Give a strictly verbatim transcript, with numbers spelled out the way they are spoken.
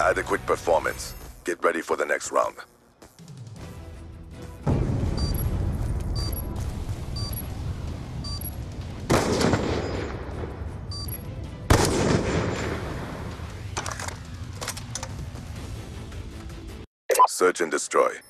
Adequate performance. Get ready for the next round. Search and destroy.